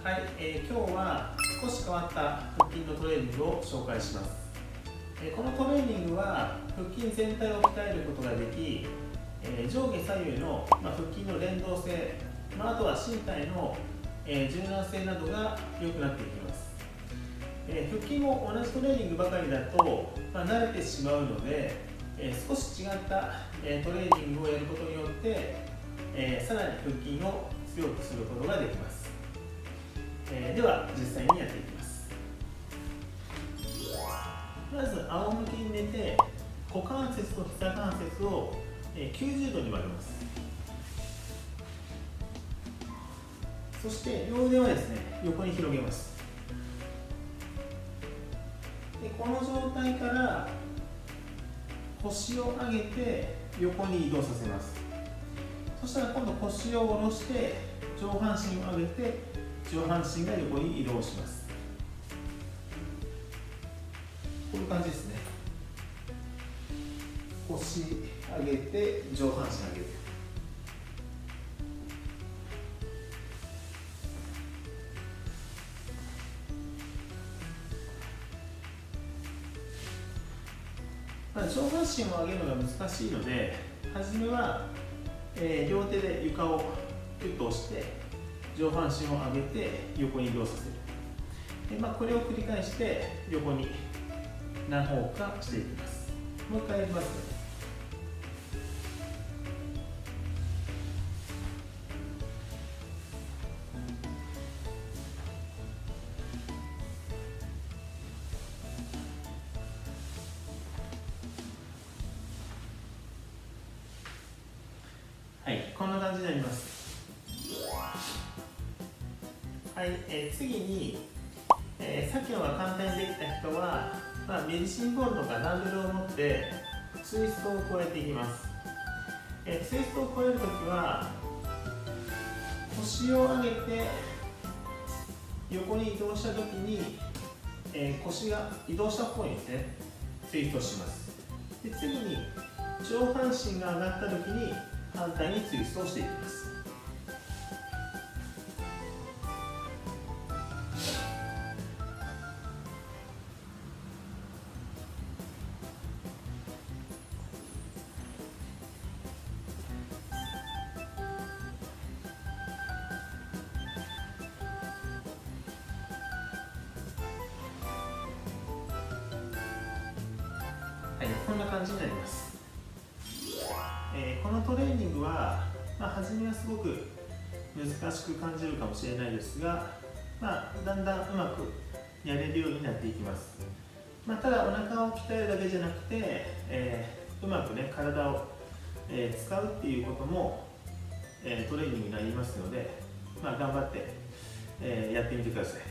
はい、今日は少し変わった腹筋のトレーニングを紹介します。このトレーニングは腹筋全体を鍛えることができ、上下左右の、腹筋の連動性、あとは身体の、柔軟性などが良くなっていきます。腹筋も同じトレーニングばかりだと、慣れてしまうので、少し違った、トレーニングをやることによって、さらに腹筋を強くすることができます。では実際にやっていきます。まず仰向きに寝て、股関節と膝関節を90度に曲げます。そして両腕はですね、横に広げます。でこの状態から腰を上げて横に移動させます。そしたら今度腰を下ろして上半身を上げて上半身が横に移動します。こういう感じですね。腰上げて上半身上げて、上半身を上げるのが難しいので、初めは、両手で床をキュッと押して上半身を上げて横に移動させる。これを繰り返して横に何歩かしていきます。もう一回やりますね。はい、こんな感じになります。はい、次に、さっきのが簡単にできた人は、メディシンボールとかダンベルを持ってツイストを加えていきます。ツイストを加えるときは腰を上げて横に移動したときに、腰が移動した方にですね、ツイストします。で次に上半身が上がったときに反対にツイストをしていきます。はい、こんな感じになります。このトレーニングは、初めはすごく難しく感じるかもしれないですが、だんだんうまくやれるようになっていきます。ただお腹を鍛えるだけじゃなくて、うまくね体を、使うっていうことも、トレーニングになりますので、頑張って、やってみてください。